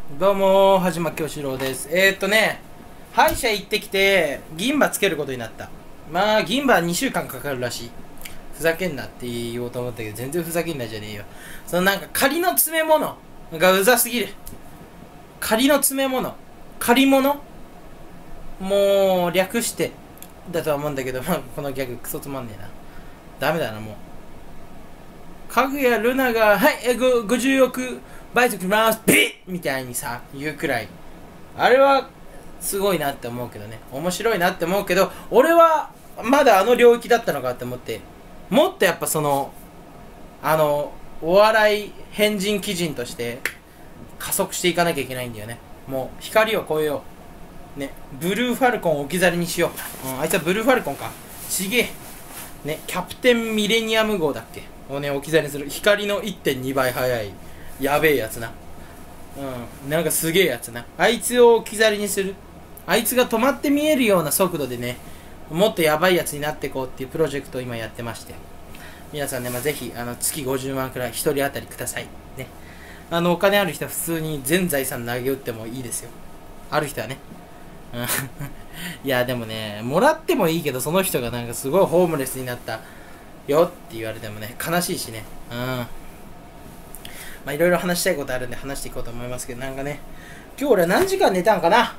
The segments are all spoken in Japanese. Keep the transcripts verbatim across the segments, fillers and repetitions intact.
どうもー、はじまきょうしろうです。えーっとね、歯医者行ってきて、銀歯つけることになった。まあ、銀歯にしゅうかんかかるらしい。ふざけんなって言おうと思ったけど、全然ふざけんなじゃねえよ。そのなんか仮の詰め物がうざすぎる。仮の詰め物。借り物もう、略して、だとは思うんだけど、まあ、このギャグクソつまんねえな。ダメだな、もう。かぐやルナが、はい、え、ご、ごじゅうおくバイト来ますビッみたいにさ、言うくらい。あれは、すごいなって思うけどね。面白いなって思うけど、俺は、まだあの領域だったのかって思って、もっとやっぱその、あの、お笑い変人基人として、加速していかなきゃいけないんだよね。もう、光を超えよう。ね、ブルーファルコンを置き去りにしよう。うん、あいつはブルーファルコンか。ちげえ。ね、キャプテンミレニアム号だっけをね、置き去りにする。光の いってんに 倍速い。やべえやつな。うん。なんかすげえやつな。あいつを置き去りにする。あいつが止まって見えるような速度でね、もっとやばいやつになっていこうっていうプロジェクトを今やってまして。皆さんね、まあ、ぜひ、あの、月ごじゅうまんくらいひとり当たりください。ね。あの、お金ある人は普通に全財産投げ打ってもいいですよ。ある人はね。うん。いや、でもね、もらってもいいけど、その人がなんかすごいホームレスになったよって言われてもね、悲しいしね。うん。まあいろいろ話したいことあるんで話していこうと思いますけど、なんかね、今日俺は何時間寝たんかな ?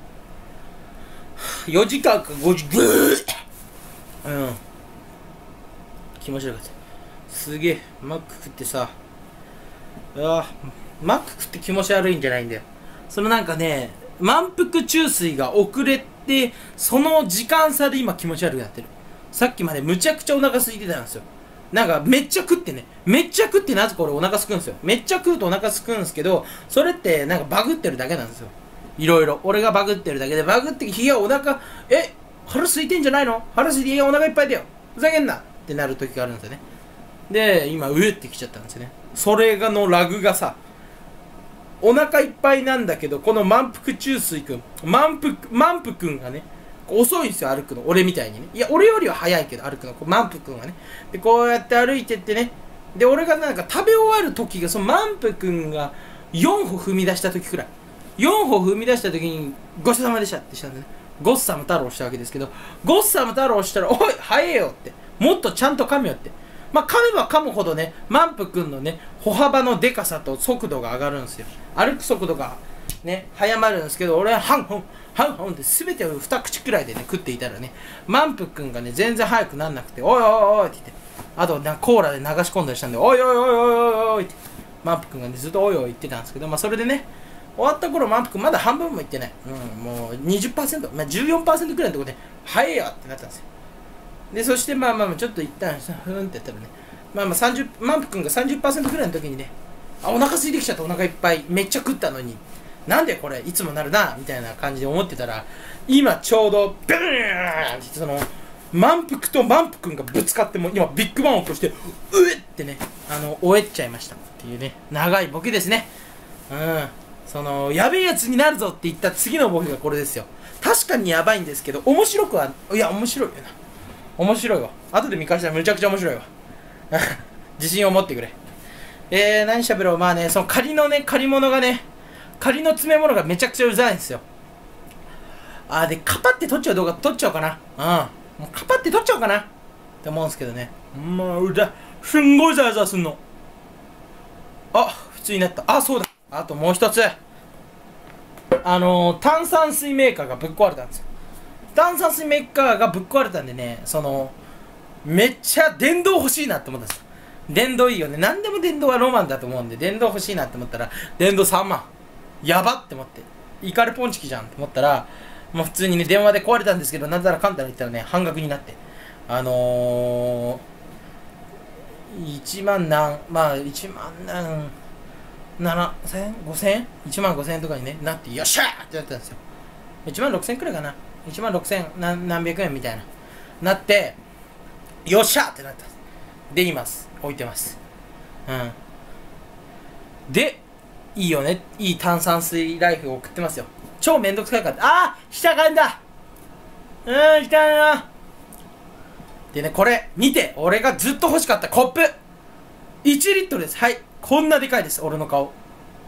よ 時間かごじ、ぐーうん。気持ちよかった。すげえ、マック食ってさ、ああ、マック食って気持ち悪いんじゃないんだよ。そのなんかね、満腹中枢が遅れて、その時間差で今気持ち悪くなってる。さっきまでむちゃくちゃお腹空いてたんですよ。なんかめっちゃ食ってね、めっちゃ食ってなぜか俺お腹すくんですよ。めっちゃ食うとお腹すくんですけど、それってなんかバグってるだけなんですよ。いろいろ。俺がバグってるだけで、バグって、いやお腹、え、腹空いてんじゃないの腹空いて、いやお腹いっぱいだよ。ふざけんなってなる時があるんですよね。で、今、うえってきちゃったんですよね。それがのラグがさ、お腹いっぱいなんだけど、この満腹中枢くん、満腹、満腹くんがね、遅いんですよ、歩くの。俺みたいにね。いや、俺よりは早いけど、歩くの。満腹くんはね。で、こうやって歩いてってね。で、俺がなんか食べ終わる時が、その満腹くんがよんほ踏み出した時くらい。よんほ踏み出した時に、ごちそうさまでしたってしたんでね。ゴッサム太郎したわけですけど、ゴッサム太郎したら、おい、早えよって。もっとちゃんと噛めよって。まあ、噛めば噛むほどね、満腹くんのね、歩幅のでかさと速度が上がるんですよ。歩く速度がね、早まるんですけど、俺はハンホン、ハンホンって全てをに口くらいでね、食っていたらね、満腹くんがね、全然早くなんなくて、おいおいおいって言って、あとなコーラで流し込んだりしたんで、おいおいおいおいおいおいって、満腹くんがね、ずっとおいおい言ってたんですけど、まあそれでね、終わった頃満腹くんまだ半分もいってない。うん、もう にじゅっパーセント、まあじゅうよんパーセントくらいのところで、早いよってなったんですよ。で、そしてまあまあちょっと一旦、ふーんってやったらね、まあまあさんじゅう、満腹くんが さんじゅっパーセント くらいの時にね、あ、お腹空いてきちゃった、お腹いっぱい、めっちゃ食ったのに、なんでこれいつもなるなみたいな感じで思ってたら、今ちょうどブーンってその満腹と満腹がぶつかって、も今ビッグバンを起こして、うえってね、あの終えっちゃいましたっていうね、長いボケですね。うん、そのやべえやつになるぞって言った次のボケがこれですよ。確かにやばいんですけど、面白くは、いや面白いよな、面白いわ。後で見返したらめちゃくちゃ面白いわ。自信を持ってくれ。えー、何しゃべろう。まあね、その仮のね、借り物がね、仮の詰め物がめちゃくちゃうざいんですよ。あーで、カパって取っちゃう動画取っちゃおうかな。うん。もうカパって取っちゃおうかな。って思うんですけどね。まあ、うだ、すんごいザワザワすんの。あ、普通になった。あ、そうだ。あともう一つ。あのー、炭酸水メーカーがぶっ壊れたんですよ。炭酸水メーカーがぶっ壊れたんでね、その、めっちゃ電動欲しいなって思ったんですよ。電動いいよね。何でも電動はロマンだと思うんで、電動欲しいなって思ったら、電動さんまん。やばって思って。イカレポンチキじゃんって思ったら、もう普通にね、電話で壊れたんですけど、なんだらかんだら言ったらね、半額になって。あのー、いちまん何、まあ、いちまん何、ななせん ごせん いちまんごせんえんとかに、ね、なって、よっしゃーってなったんですよ。いちまんろくせんくらいかな。いちまんろくせん何、何百円みたいな。なって、よっしゃーってなったんです。で、います。置いてます。うん。で、いいよね。いい炭酸水ライフを送ってますよ。超めんどくさいから。あー下がんだうーん、来たな。でね、これ、見て。俺がずっと欲しかったコップ。いちリットルです。はい。こんなでかいです。俺の顔。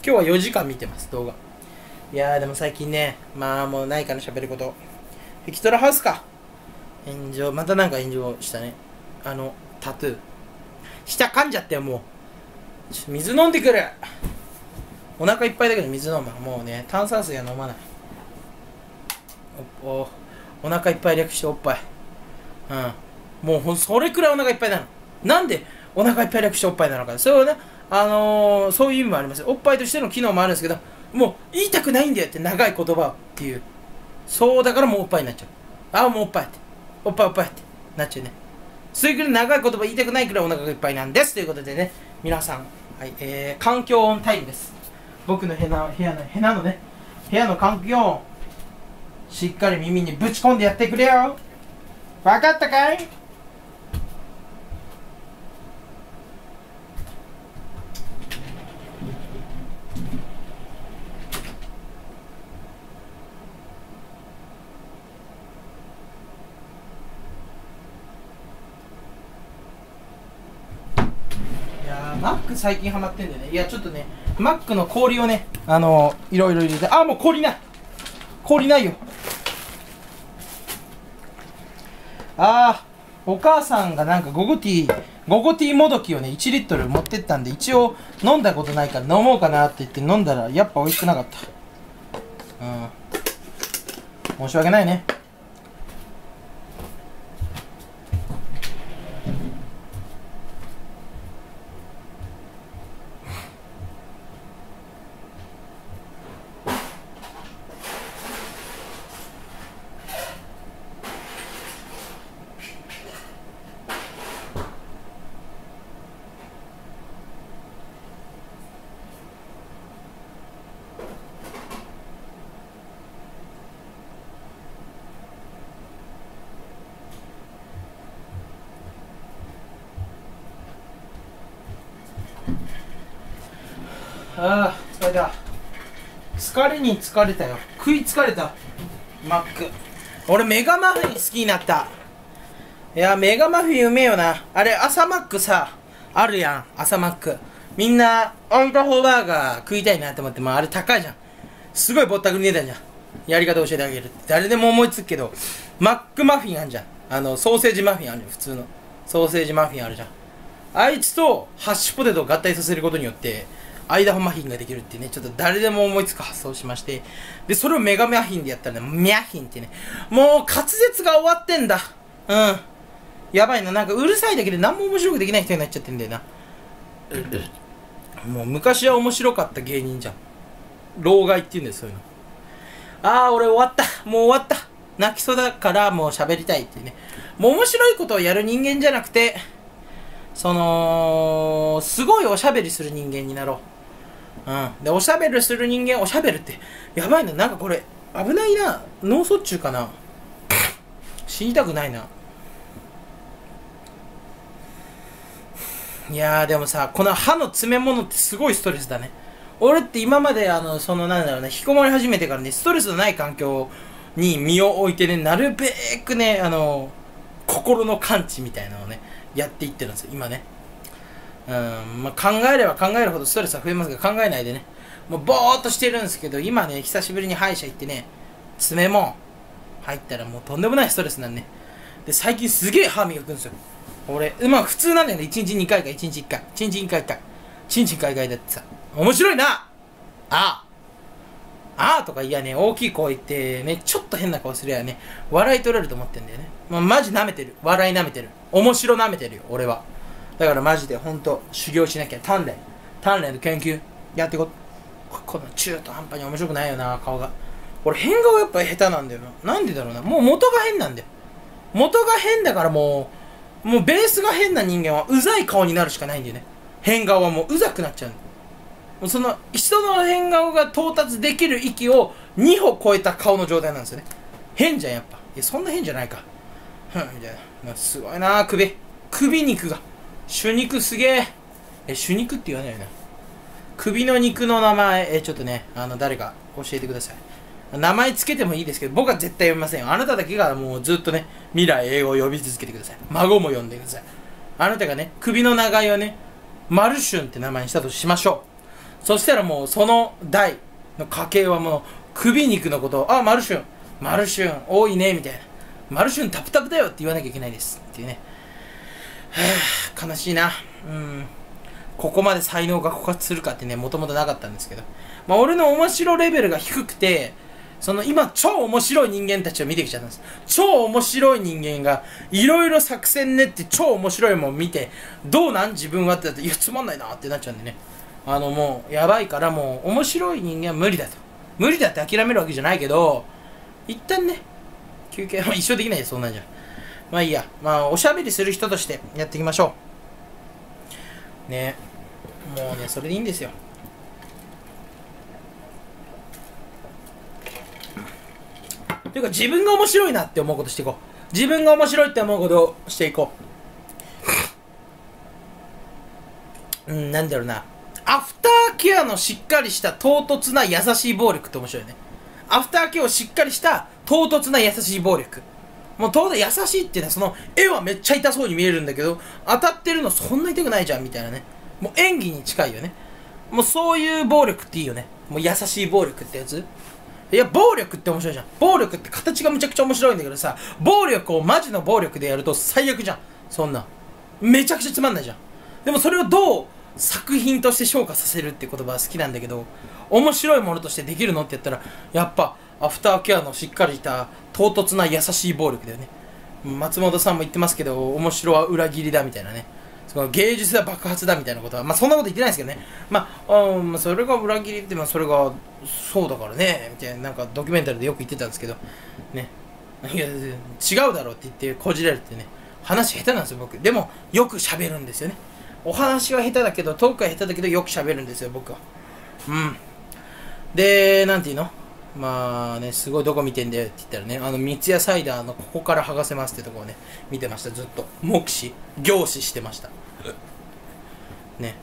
今日はよじかん見てます、動画。いやーでも最近ね、まあもうないかな、喋ること。エキトラハウスか。炎上、またなんか炎上したね。あの、タトゥー。舌噛んじゃってよ、もう。ちょ水飲んでくる。お腹いっぱいだけど水飲む。もうね、炭酸水は飲まない。お、お、お腹いっぱい略しておっぱい。うん。もうほん、それくらいお腹いっぱいなの。なんでお腹いっぱい略しておっぱいなのか。それはね、あのー、そういう意味もあります。おっぱいとしての機能もあるんですけど、もう言いたくないんだよって長い言葉っていう。そうだからもうおっぱいになっちゃう。ああ、もうおっぱいって。おっぱいおっぱいってなっちゃうね。それくらい長い言葉言いたくないくらいお腹がいっぱいなんです。ということでね、皆さん、はい、えー、環境音タイムです。僕の部屋の、部屋の、部屋のね、部屋の環境音、しっかり耳にぶち込んでやってくれよ。わかったかい？マック最近ハマってんだよね。いやちょっとね、マックの氷をね、あのー、いろいろ入れて、あ、もう氷ない氷ないよ。あー、お母さんがなんかゴゴティーゴゴティーもどきをねいちリットル持ってったんで、一応飲んだことないから飲もうかなって言って飲んだらやっぱ美味しくなかった。うん、申し訳ないね。ああ、疲れた。疲れに疲れたよ。食い疲れた。マック。俺メガマフィン好きになった。いや、メガマフィンうめえよな。あれ、朝マックさ、あるやん。朝マック。みんな、アイダホーバーガー食いたいなって思って、まああれ高いじゃん。すごいぼったくり値段じゃん。やり方教えてあげるって。誰でも思いつくけど、マックマフィンあんじゃん。あの、ソーセージマフィンあるじゃん。普通の。ソーセージマフィンあるじゃん。あいつとハッシュポテトを合体させることによって、アイダホマフィンができるっていうね、ちょっと誰でも思いつく発想をしまして、で、それをメガマフィンでやったらね、ミャフィンってね、もう滑舌が終わってんだ。うん。やばいな、なんかうるさいだけで何も面白くできない人になっちゃってんだよな。もう昔は面白かった芸人じゃん。老害って言うんだよ、そういうの。あー、俺終わった。もう終わった。泣きそうだからもう喋りたいっていうね。もう面白いことをやる人間じゃなくて、その、すごいおしゃべりする人間になろう。うん。で、おしゃべりする人間、おしゃべるって、やばいな。なんかこれ、危ないな。脳卒中かな。死にたくないな。いやー、でもさ、この歯の詰め物ってすごいストレスだね。俺って今まで、あの、その、なんだろうね、引きこもり始めてからね、ストレスのない環境に身を置いてね、なるべくね、あの、心の感知みたいなのをね、やっていってるんですよ、今ね。うん、まあ、考えれば考えるほどストレスは増えますが、考えないでね、もうぼーっとしてるんですけど、今ね、久しぶりに歯医者行ってね、詰め物入ったらもうとんでもないストレスなんね。で、最近すげえ歯磨くんですよ。俺、まあ普通なんだよね、いちにちにかいかいちにちいっかい。いちにちにかいかい。いちにちにかいかいだってさ、面白いなああああとかいやね、大きい声言ってね、ちょっと変な顔すりゃね、笑い取れると思ってんだよね。まあマジ舐めてる。笑い舐めてる。面白舐めてるよ、俺は。だからマジでほんと修行しなきゃ。鍛錬鍛錬の研究やってここの中途半端に面白くないよな、顔が。俺変顔やっぱ下手なんだよな。なんでだろうな。もう元が変なんだよ。元が変だからもうもうベースが変な人間はうざい顔になるしかないんだよね。変顔はもううざくなっちゃう。もうその人の変顔が到達できる域をに歩超えた顔の状態なんですよね。変じゃんやっぱ。いやそんな変じゃないか。ふんみたいな。すごいな首首肉が手肉すげえ。え、手肉って言わないよな。首の肉の名前、え、ちょっとね、あの、誰か教えてください。名前つけてもいいですけど、僕は絶対読みませんよ。あなただけがもうずっとね、未来英語を呼び続けてください。孫も呼んでください。あなたがね、首の長いをね、マルシュンって名前にしたとしましょう。 そしたらもうその代の家系はもう首肉のことを、あ、マルシュンマルシュン多いねみたいな、マルシュンタプタプだよって言わなきゃいけないですっていうね。はぁ、悲しいな。うん、ここまで才能が枯渇するかってね、もともとなかったんですけど、まあ俺の面白レベルが低くて、その今超面白い人間たちを見てきちゃったんです。超面白い人間がいろいろ作戦練って超面白いもん見て、どうなん自分はってなって、いやつまんないなってなっちゃうんでね、あのもうやばいから、もう面白い人間は無理だと、無理だって諦めるわけじゃないけど、一旦ね休憩、まあ、一生できないですそんなんじゃ。まあいいや、まあおしゃべりする人としてやっていきましょうね。もうねそれでいいんですよ。というか自分が面白いなって思うことしていこう。自分が面白いって思うことをしていこう。うん、なんだろうな。アフターケアのしっかりした唐突な優しい暴力って面白いね。アフターケアをしっかりした唐突な優しい暴力。もう当然優しいっていうのは、その絵はめっちゃ痛そうに見えるんだけど、当たってるのそんな痛くないじゃんみたいなね。もう演技に近いよね。もうそういう暴力っていいよね。もう優しい暴力ってやつ。いや、暴力って面白いじゃん。暴力って形がむちゃくちゃ面白いんだけどさ、暴力をマジの暴力でやると最悪じゃん。そんな。めちゃくちゃつまんないじゃん。でもそれをどう作品として昇華させるって言葉は好きなんだけど、面白いものとしてできるのって言ったら、やっぱ、アフターケアのしっかりした唐突な優しい暴力だよね。松本さんも言ってますけど、面白は裏切りだみたいなね。その芸術は爆発だみたいなことは、まあそんなこと言ってないですけどね。まあ、うん、それが裏切りって、まあそれがそうだからね、みたいな、なんかドキュメンタリーでよく言ってたんですけど、ね。いや、違うだろうって言ってこじられてね、話下手なんですよ、僕。でも、よく喋るんですよね。お話は下手だけど、トークは下手だけど、よく喋るんですよ、僕は。うん。で、なんていうのまあね、すごいどこ見てんだよって言ったらね、あの、三ツ矢サイダーのここから剥がせますってとこをね、見てました、ずっと。目視、凝視してました。ね。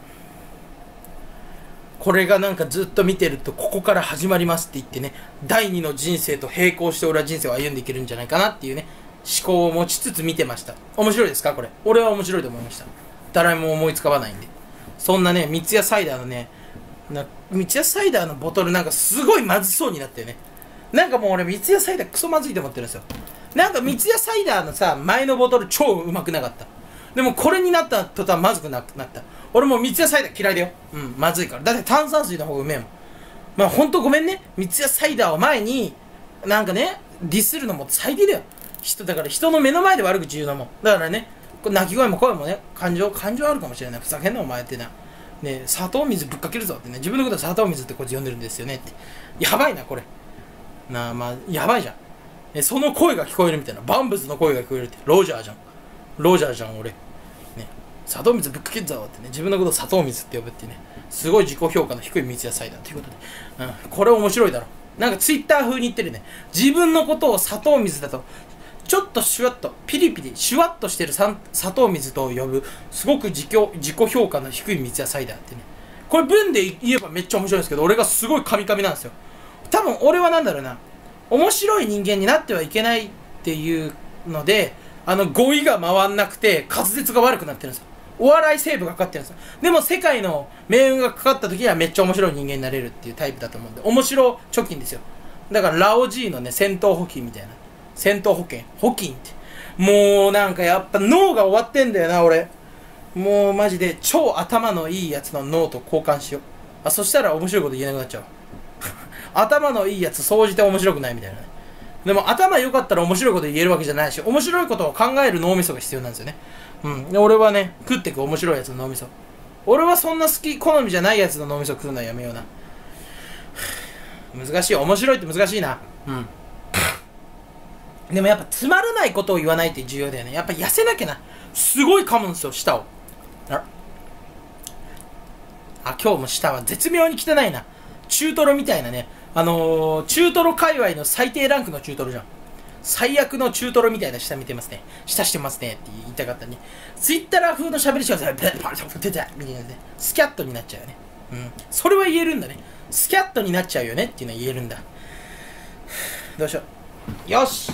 これがなんかずっと見てると、ここから始まりますって言ってね、第二の人生と並行して俺は人生を歩んでいけるんじゃないかなっていうね、思考を持ちつつ見てました。面白いですかこれ。俺は面白いと思いました。誰も思いつかないんで。そんなね、三ツ矢サイダーのね、な三ツ矢サイダーのボトルなんかすごいまずそうになってね。なんかもう俺三ツ矢サイダークソまずいと思ってるんですよ。なんか三ツ矢サイダーのさ、前のボトル超うまくなかった。でもこれになった途端まずくなくなった。俺もう三ツ矢サイダー嫌いだよ。うん、まずいから。だって炭酸水の方がうめえもん。まあほんとごめんね。三ツ矢サイダーを前に、なんかね、ディスるのも最低だよ。人、だから人の目の前で悪口言うのも。だからね、泣き声も声もね、感情、感情あるかもしれない。ふざけんなお前ってな。ね、砂糖水ぶっかけるぞってね、自分のことは砂糖水ってこいつ呼んでるんですよねって。やばいな、これ。なあ、まあ、やばいじゃん。え、その声が聞こえるみたいな。バンブスの声が聞こえるって。ロジャーじゃん。ロジャーじゃん、俺。ね。砂糖水ぶっかけるぞってね、自分のことを砂糖水って呼ぶってね。すごい自己評価の低い三ツ矢サイダーということで。うん、これ面白いだろ。なんかツイッター風に言ってるね。自分のことを砂糖水だと。ちょっとシュワッと、ピリピリ、シュワッとしてる砂糖水と呼ぶ、すごく自己自己評価の低い三ツ矢サイダーってね。これ文で言えばめっちゃ面白いんですけど、俺がすごいカミカミなんですよ。多分俺はなんだろうな、面白い人間になってはいけないっていうので、あの語彙が回んなくて滑舌が悪くなってるんですよ。お笑い成分がかかってるんですよ。でも世界の命運がかかった時にはめっちゃ面白い人間になれるっていうタイプだと思うんで、面白貯金ですよ。だからラオジーのね、戦闘補金みたいな。戦闘保険補金って。もうなんかやっぱ脳が終わってんだよな、俺。もうマジで超頭のいいやつの脳と交換しよう。あ、そしたら面白いこと言えなくなっちゃう。頭のいいやつ総じて面白くないみたいなね。でも頭良かったら面白いこと言えるわけじゃないし、面白いことを考える脳みそが必要なんですよね。うん。で俺はね、食ってく面白いやつの脳みそ。俺はそんな好き、好みじゃないやつの脳みそ食うのはやめような。難しい。面白いって難しいな。うん。でもやっぱつまらないことを言わないって重要だよね。やっぱ痩せなきゃな。すごい噛むんですよ、舌を。ああ、今日も舌は絶妙に汚いな。中トロみたいなね。あのー、中トロ界隈の最低ランクの中トロじゃん。最悪の中トロみたいな舌見てますね。舌してますねって言いたかったね。ツイッター風の喋りしかさ、みたいなね。スキャットになっちゃうよね。うん。それは言えるんだね。スキャットになっちゃうよねっていうのは言えるんだ。どうしよう。よし。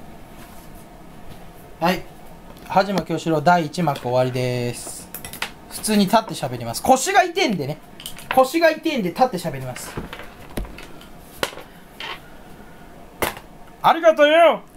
はい。はじまきょうしろうだいいち幕終わりです。 普通に立って喋ります。腰が痛いんでね。腰が痛いんで立って喋ります。ありがとうよ。